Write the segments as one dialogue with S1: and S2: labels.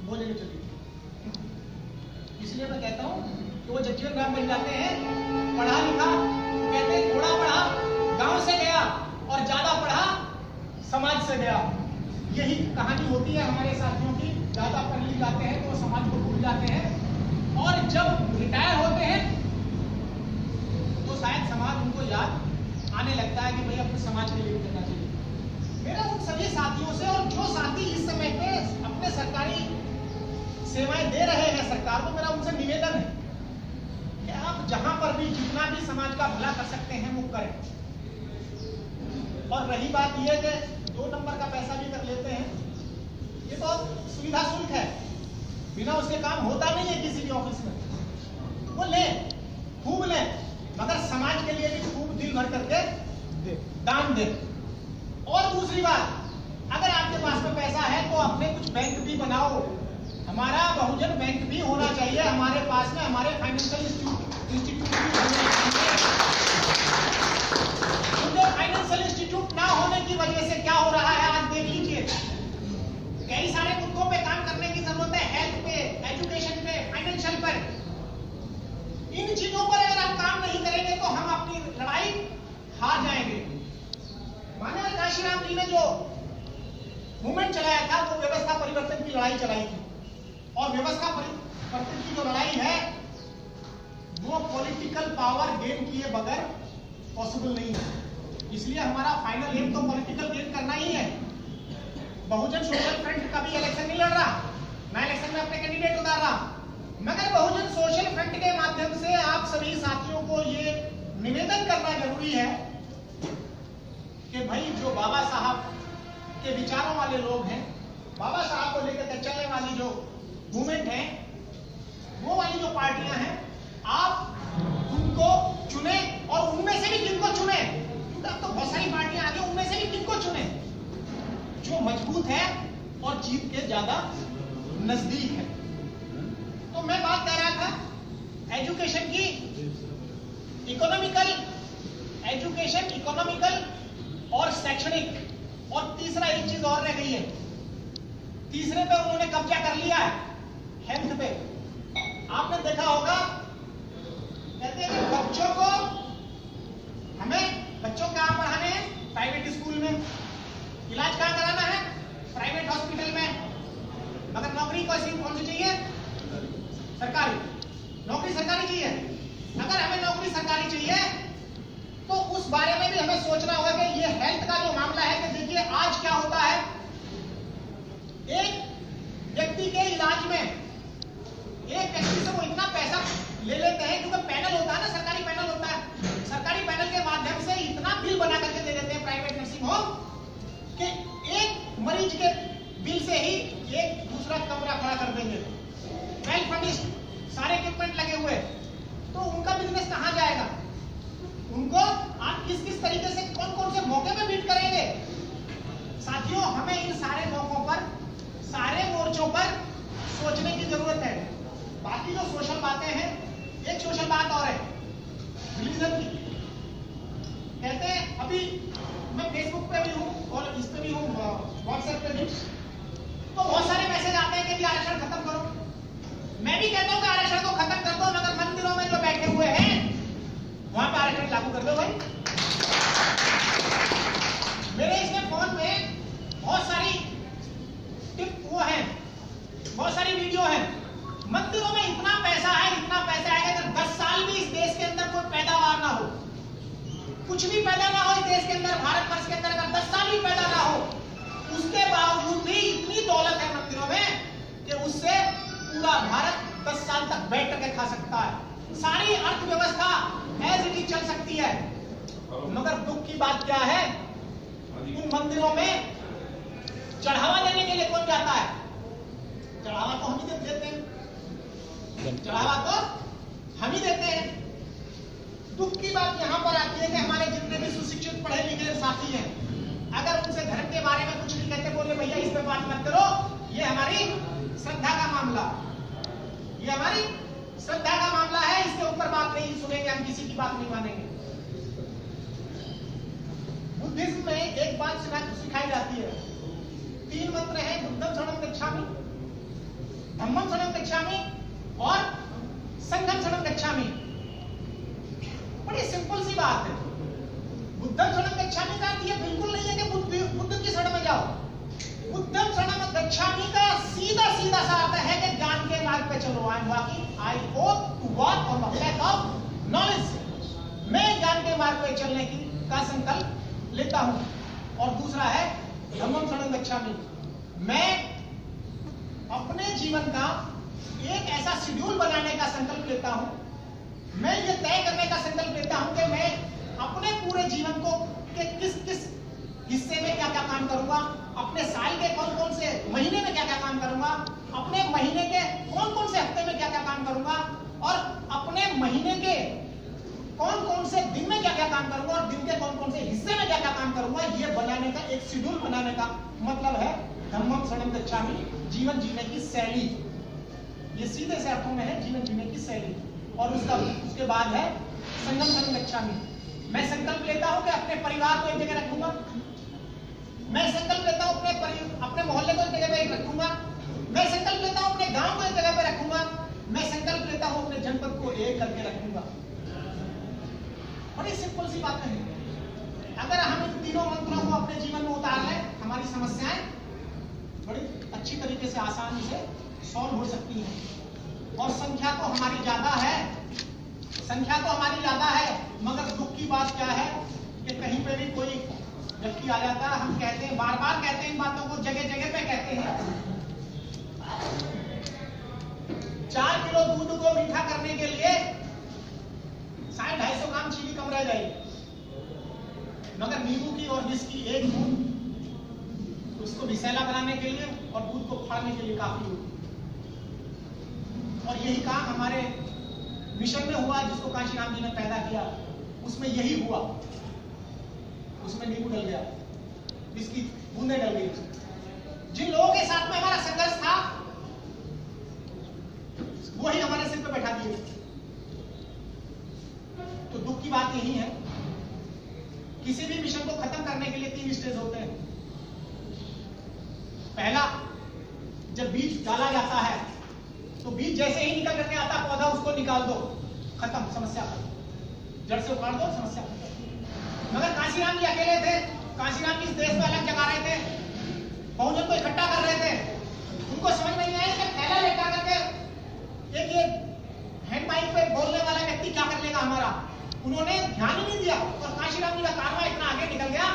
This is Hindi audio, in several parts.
S1: दो जगह चली थी। इसलिए मैं कहता हूँ कि वो जगजीवन राम बन जाते हैं, पढ़ा लिखा, कहते हैं थोड़ा पढ़ा गांव से गया और ज्यादा पढ़ा समाज से गया। यही कहानी होती है हमारे साथियों की, ज्यादा पढ़ लिख जाते हैं तो समाज को भूल जाते हैं, और जब रिटायर होते हैं तो शायद समाज उनको याद आने लगता है कि भाई अपने समाज के लिए भी करना चाहिए। मेरा उन सभी साथियों से, और जो साथी इस समय पे अपने सरकारी सेवाएं दे रहे हैं सरकार को, मेरा उनसे निवेदन है कि आप जहां पर भी जितना भी समाज का भला कर सकते हैं वो करें। और रही बात यह कि 2 नंबर का पैसा भी कर लेते हैं, ये तो सुविधा शुल्क है, बिना उसके काम होता नहीं है किसी भी ऑफिस में। वो ले, खूब ले, मगर समाज के लिए भी खूब दिल भर करके दे, दान दे। और दूसरी बात, अगर आपके पास में पैसा है तो अपने कुछ बैंक भी बनाओ। हमारा बहुजन बैंक भी होना चाहिए हमारे पास में, हमारे फाइनेंशियल इंस्टीट्यूट भी होने चाहिए। फाइनेंशियल इंस्टीट्यूट ना होने की वजह से क्या हो रहा है आज देख लीजिए, कई सारे मुद्दों पे काम करने की जरूरत है, हेल्थ पे, एजुकेशन पे, फाइनेंशियल पर। इन चीजों पर अगर हम काम नहीं करेंगे तो हम अपनी लड़ाई हार जाएंगे। माननीय काशीराम जी ने जो मूवमेंट चलाया था वो व्यवस्था परिवर्तन की लड़ाई चलाई थी, और व्यवस्था परिवर्तन की जो लड़ाई है वो पॉलिटिकल पावर गेन किए बगैर पॉसिबल नहीं है। इसलिए हमारा फाइनल एम तो पॉलिटिकल गेन करना ही है। बहुजन सोशल फ्रंट का भी इलेक्शन नहीं लड़ रहा, मैं इलेक्शन में अपने कैंडिडेट उतार रहा, मगर बहुजन सोशल फ्रंट के माध्यम से आप सभी साथियों को ये निवेदन करना जरूरी है कि भाई जो बाबा साहब के विचारों वाले लोग हैं, बाबा साहब को लेकर के चलने वाली जो मूवमेंट है, वो वाली जो पार्टियां हैं, आप उनको चुने, और उनमें से भी किनको चुने, क्योंकि अब तो बहुत सारी पार्टियां आ गई, उनमें से भी किनको चुने जो मजबूत है और जीत के ज्यादा नजदीक है। तो मैं बात कर रहा था एजुकेशन की, इकोनॉमिकल, एजुकेशन, इकोनॉमिकल और शैक्षणिक, और तीसरा एक चीज और रह गई है, तीसरे पे उन्होंने कब्जा कर लिया है, हेल्थ पे। आपने देखा होगा, कहते हैं कि बच्चों को, हमें बच्चों को कहां पढ़ाने हैं, प्राइवेट स्कूल में, इलाज कहां कराना है, प्राइवेट हॉस्पिटल में, मगर नौकरी कौन सी चाहिए, सरकारी नौकरी, सरकारी चाहिए। अगर हमें नौकरी सरकारी चाहिए तो उस बारे में भी हमें सोचना होगा कि ये हेल्थ का जो मामला है, कि देखिए आज क्या होता है, एक व्यक्ति के इलाज में एक व्यक्ति से वो इतना पैसा ले लेते हैं, क्योंकि पैनल होता है ना, सरकारी पैनल होता है, सरकारी पैनल के माध्यम से इतना बिल बना करके दे देते हैं प्राइवेट नर्सिंग होम कि एक मरीज के बिल से ही एक दूसरा कमरा खड़ा कर देंगे, वेल फर्निश्ड, सारे इक्विपमेंट लगे हुए, तो उनका बिजनेस कहां जाएगा? उनको आप किस किस तरीके से, कौन कौन से मौके पे बीट करेंगे? साथियों, हमें इन सारे मौकों पर, सारे मोर्चों पर सोचने की जरूरत है। बाकी जो सोशल बातें हैं, एक सोशल बात और है रिलीजन की। कहते हैं, अभी मैं फेसबुक पे भी हूँ और इस पे भी हूँ, व्हाट्सएप पे भी, तो बहुत सारे मैसेज आते हैं कि आरक्षण खत्म करो। मैं भी कहता हूँ कि आरक्षण को खत्म कर दो, मगर मंदिरों में जो बैठे हुए हैं वहां पे आरक्षण लागू कर दो भाई। मेरे इसमें फोन में बहुत सारी टिप वो है, बहुत सारी वीडियो है, मंदिरों में इतना पैसा है, इतना पैसा है, अगर 10 साल भी इस देश के अंदर कोई पैदावार ना हो, कुछ भी पैदा ना हो इस देश के अंदर, भारतवर्ष के अंदर अगर 10 साल भी पैदा ना हो, उसके बावजूद भी इतनी दौलत है मंदिरों में कि उससे पूरा भारत 10 साल तक बैठ करके खा सकता है, सारी अर्थव्यवस्था एज इट इज चल सकती है। मगर दुख की बात क्या है, उन मंदिरों में चढ़ावा देने के लिए कौन जाता है? चढ़ावा तो हम ही देते हैं, चढ़ावा तो हम ही देते हैं। दुख की बात यहां पर आती है कि हमारे जितने भी सुशिक्षित पढ़े लिखे साथी हैं, अगर उनसे धर्म के बारे में कुछ नहीं कहते, बोले भैया इस पे बात मत करो, ये हमारी श्रद्धा का मामला, ये हमारी श्रद्धा का मामला है, इसके ऊपर बात नहीं सुनेंगे, हम किसी की बात नहीं मानेंगे। बुद्धिज्म में एक बात सिखाई जाती है, 3 मंत्र हैं, बुद्धं शरणं गच्छामि, गच्छामि का अर्थ ये बिल्कुल नहीं है कि बुद्ध की शरण में जाओ। बुद्धम शरणम गच्छामि का सीधा सीधा सा अर्थ है कि ज्ञान के मार्ग पे चलो। I hope to walk on the path of knowledge. मैं ज्ञान के मार्ग पे चलने का संकल्प लेता हूं। और दूसरा है धम्मम शरणम गच्छामि। मैं अपने जीवन का एक ऐसा शेड्यूल बनाने का संकल्प लेता हूं। मैं ये तय करने का संकल्प लेता हूं कि मैं अपने पूरे जीवन को के किस किस हिस्से में क्या क्या काम करूंगा, अपने साल के कौन कौन से महीने में क्या क्या काम करूंगा, अपने महीने के कौन कौन से हफ्ते में क्या क्या काम करूंगा, और अपने महीने के कौन कौन से दिन में क्या क्या काम करूंगा, और दिन के कौन कौन से हिस्से में क्या क्या काम करूंगा। ये बनाने का एक शेड्यूल बनाने का मतलब है धम्मम शरणम गच्छामि, जीवन जीने की शैली। ये सीधे से अर्थों में है जीवन जीने की शैली। और उसके बाद है संगम शरणम गच्छामि। मैं संकल्प लेता हूं कि अपने परिवार को एक जगह रखूंगा। मैं संकल्प लेता हूं अपने मोहल्ले को एक जगह पे रखूंगा। मैं संकल्प लेता हूं अपने गांव को एक जगह पे रखूंगा। मैं संकल्प लेता हूं अपने जनपद को एक करके रखूंगा। बड़ी सिंपल सी बात है। अगर हम इन तीनों मंत्रों को अपने जीवन में उतार लें, हमारी समस्याएं बड़ी अच्छी तरीके से आसानी से सॉल्व हो सकती हैं। और संख्या तो हमारी ज्यादा है, मगर दुख की बात क्या है कि कहीं पे भी कोई व्यक्ति आ जाता है, हम कहते हैं, बार बार कहते हैं इन बातों को, जगह जगह पे कहते हैं। 4 किलो दूध को मीठा करने के लिए 250 ग्राम चीनी कम रह जाएगी, मगर नींबू की और जिसकी एक बूंद उसको विषैला बनाने के लिए और दूध को फाड़ने के लिए काफी होगी। और यही काम हमारे मिशन में हुआ, जिसको काशीराम जी ने पैदा किया, उसमें यही हुआ। उसमें नींबू डल गया, इसकी बूंदें डल गई। जिन लोगों के साथ में हमारा संघर्ष था वही हमारे सिर पे बैठा दिए। तो दुख की बात यही है, किसी भी मिशन को खत्म करने के लिए 3 स्टेज होते हैं। पहला, जब बीज डाला जाता है तो बीज जैसे ही निकल करके आता पौधा, उसको निकाल दो, खत्म, समस्या खत्म, जड़ से उखाड़ दो, समस्या खत्म। मगर काशीराम जी अकेले थे। काशीराम जी इस देश में अलग जगा रहे थे, बहुजन को इकट्ठा कर रहे थे। उनको समझ में नहीं आया कि थैला लेकर करके एक ये हैंड माइक पे बोलने वाला व्यक्ति क्या कर लेगा हमारा। उन्होंने ध्यान ही नहीं दिया और काशीराम जी का कारवा इतना आगे निकल गया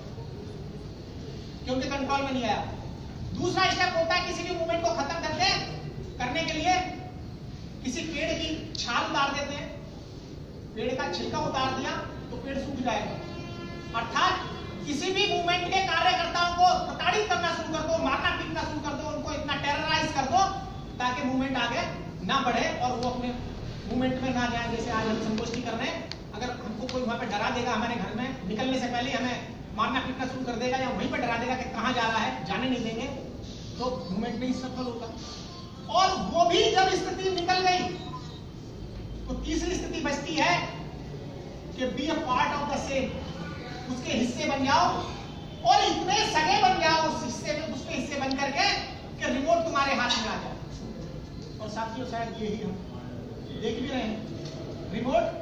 S1: कि उनके कंट्रोल में नहीं आया। दूसरा स्टेप होता है, किसी भी मूवमेंट को खत्म करने के लिए किसी पेड़ की छाल उतार देते हैं। पेड़ का छिलका उतार दिया तो पेड़ सूख जाएगा। अर्थात किसी भी मूवमेंट के कार्यकर्ताओं को प्रताड़ित करना शुरू कर दो, मारना पीटना शुरू कर दो, उनको इतना टेरराइज कर दो ताकि मूवमेंट आगे ना बढ़े और वो अपने मूवमेंट में ना जाए। जैसे आज हम संगोष्ठी कर रहे हैं, अगर हमको कोई वहां पे डरा देगा, हमारे घर में निकलने से पहले हमें मारना पीटना शुरू कर देगा या वहीं पर डरा देगा कि कहां जा रहा है, जाने नहीं देंगे, तो मूवमेंट नहीं सफल होगा। और वो भी जब स्थिति निकल गई तो तीसरी स्थिति बचती है कि be a part of the same, उसके हिस्से बन जाओ और इतने सगे बन जाओ उसके हिस्से बन करके कि रिमोट तुम्हारे हाथ में आ जाए। और साथियों, शायद यही हम देख भी रहे हैं, रिमोट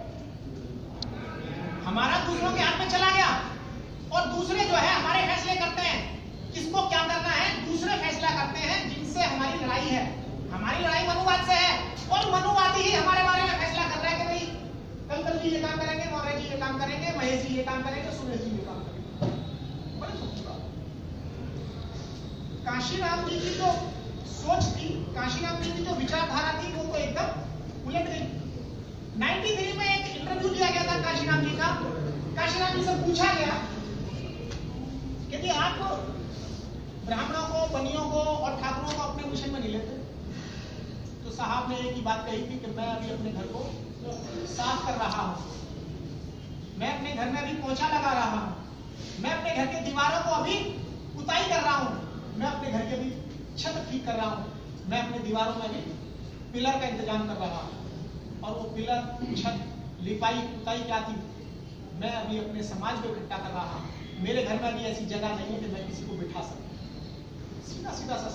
S1: हमारा दूसरों के हाथ में चला गया और दूसरे जो है हमारे फैसले करते हैं, किसको क्या करना है दूसरे फैसला करते हैं, जिनसे हमारी लड़ाई है। हमारी लड़ाई मनुवाद से है और मनुवादी ही हमारे बारे में फैसला कर रहा है कि भाई कल जी ये काम करेंगे, मौर्य जी ये काम करेंगे, महेश जी ये काम करेंगे, सुरेश जी ये काम करेंगे। बड़ी दुख बात। काशीराम जी की जो सोच थी, काशीराम जी की जो विचारधारा थी, वो तो एकदम उलट गई। 93 में एक इंटरव्यू दिया गया था काशीराम जी का। काशीराम जी से पूछा गया कि आप ब्राह्मणों को, बनियों को और ठाकुरों को अपने मिशन में नहीं लेते। तो साहब ने एक ही बात कही थी कि मैं अभी अपने घर को साफ कर रहा हूं, मैं अपने घर में अभी पोछा लगा रहा हूं, मैं अपने घर के दीवारों को अभी पुताई कर रहा हूं, मैं अपने घर के भी छत ठीक कर रहा हूं, मैं अपने दीवारों में भी पिलर का इंतजाम कर रहा हूं। और वो पिलर, छत, लिपाई, पुताई क्या थी, मैं अभी अपने समाज को इकट्ठा कर रहा हूं। मेरे घर में अभी ऐसी जगह नहीं है कि मैं किसी को बिठा सकूं। सीधा सीधा सा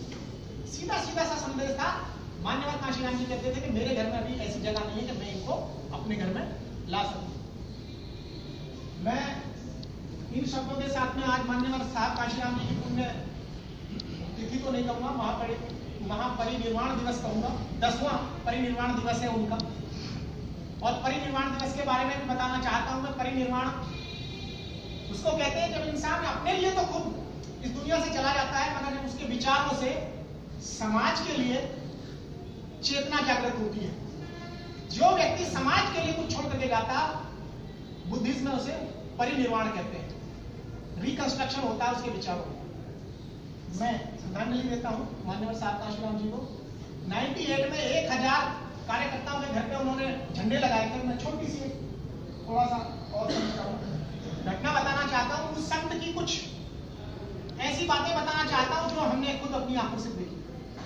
S1: संदेश था। मान्यवर काशीराम जी कहते थे कि मेरे घर में अभी ऐसी जगह नहीं है कि मैं इनको अपने घर में ला सकूं। मैं इन शब्दों के साथ में आज मान्यवर साहब काशीराम जी की पुण्य तिथि तो नहीं कहूंगा, महापरिनिर्वाण दिवस कहूंगा। 10वां परिनिर्वाण दिवस है उनका। और परिनिर्वाण दिवस के बारे में बताना चाहता हूं मैं। परिनिर्वाण उसको कहते हैं जब इंसान अपने लिए तो खुद इस दुनिया से चला जाता है, मगर जब उसके विचारों से समाज के लिए चेतना जागृत होती है। जो व्यक्ति समाज के लिए कुछ छोड़ करके जाता, बुद्धिज्म में उसे परिनिर्वाण कहते हैं। रिकंस्ट्रक्शन होता है उसके विचारों में। मैं श्रद्धांजलि देता हूं मान्यवर साहब काशीराम जी को। 98 में 1000 कार्यकर्ताओं के घर पे उन्होंने झंडे लगाए थे। मैं छोटी सी थोड़ा सा और घटना बताना चाहता हूं। उस संत की कुछ ऐसी बातें बताना चाहता हूं जो हमने खुद अपनी आंखों से देखी।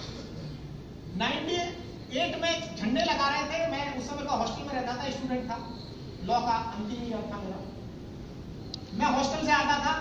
S1: 98 में झंडे लगा रहे थे। मैं उस समय का हॉस्टल में रहता था, स्टूडेंट था, लॉ का अंतिम ईयर था मेरा। मैं हॉस्टल से आता था,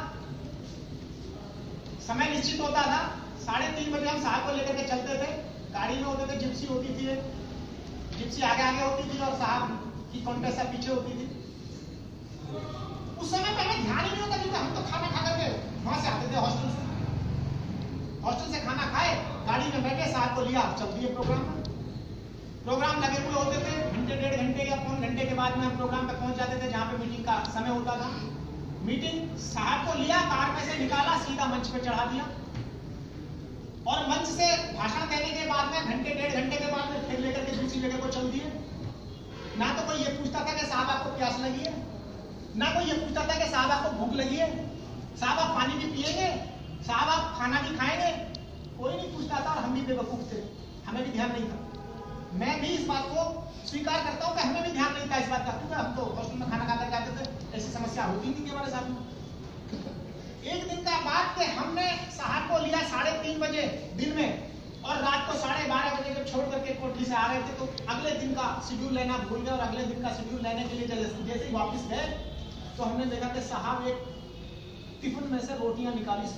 S1: समय निश्चित होता था, 3:30 बजे हम साहब को लेकर के चलते थे। गाड़ी में होते थे, जिप्सी होती थी, जिप्सी आगे आगे होती थी और साहब की कॉन्टेसा पीछे होती थी। उस समय पे हमें ध्यान ही नहीं होता क्योंकि हम तो खाना खा करके वहां से आते थे, हॉस्टल से खाना खाए, गाड़ी में बैठे, साहब को लिया, चल दिए प्रोग्राम लगे हुए होते थे। घंटे 1.5 घंटे या पौन घंटे के बाद में हम प्रोग्राम पे पहुंच जाते थे जहां पे मीटिंग का समय होता था। मीटिंग साहब को लिया, कार में से निकाला, सीधा मंच पे चढ़ा दिया और मंच से भाषण देने के बाद में घंटे 1.5 घंटे के बाद में फिर लेकर के दूसरी जगह को चल दिए। ना तो कोई ये पूछता था कि साहब आपको प्यास लगी है, ना कोई ये पूछता था कि साहब आपको भूख लगी है, साहब आप पानी भी पिएंगे, साहब आप खाना भी खाएंगे। कोई नहीं पूछता था और हम भी बेवकूफ थे, हमें भी ध्यान नहीं था। मैं भी इस बात को स्वीकार करता हूं कि हमें भी ध्यान नहीं था इस बात का, क्योंकि हम तो हॉस्टल में खाना खाकर जाते थे, ऐसी समस्या होती नहीं थी हमारे साथ में। एक दिन का बात कि हमने साहब को लिया 3:30 बजे दिन में और रात को 12:30 बजे जब छोड़ करके कोठरी से आ रहे थे तो अगले दिन का शेड्यूल लेना भूल गए। और अगले दिन का शेड्यूल लेने के लिए जैसे ही वापस गए तो हमने देखा कि साहब एक टिफिन में से रोटियां निकाली,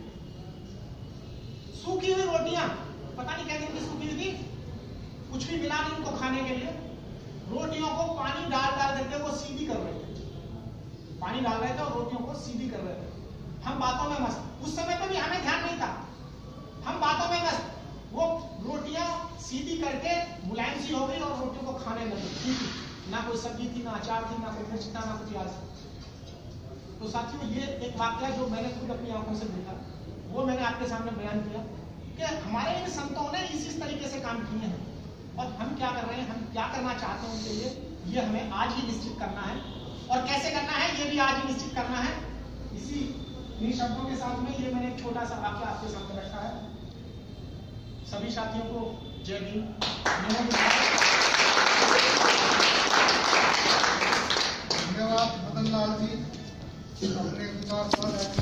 S1: सूखी हुई रोटियां, पता नहीं क्या दिन की सूखी हुई थी, कुछ भी मिला नहीं उनको खाने के लिए। रोटियों को पानी डाल करके वो सीधी कर रहे थे, पानी डाल रहे थे और रोटियों को सीधी कर रहे थे। हम बातों में मस्त, उस समय पे भी हमें ध्यान नहीं था, हम बातों में मस्त। वो रोटियां सीधी करके मुलायम सी हो गई और रोटियों को खाने लगे। ना कोई सब्जी थी, ना अचार थी, ना कोई मिर्च था, ना कुछ याद। तो साथियों, ये एक वाकया जो मैंने खुद अपनी आंखों से देखा, वो मैंने आपके सामने बयान किया कि हमारे इन संतों ने इस तरीके से काम किए हैं और हम क्या कर रहे हैं, हम क्या करना चाहते हैं उनके लिए, ये हमें आज ही निश्चित करना है। और कैसे करना है ये भी आज ही निश्चित करना है। इन्हीं शब्दों के साथ में ये मैंने एक छोटा सा वाक्य आपके सामने रखा है। सभी साथियों को जय भीम।
S2: धन्यवाद मदन लाल जी, अपने विचार पर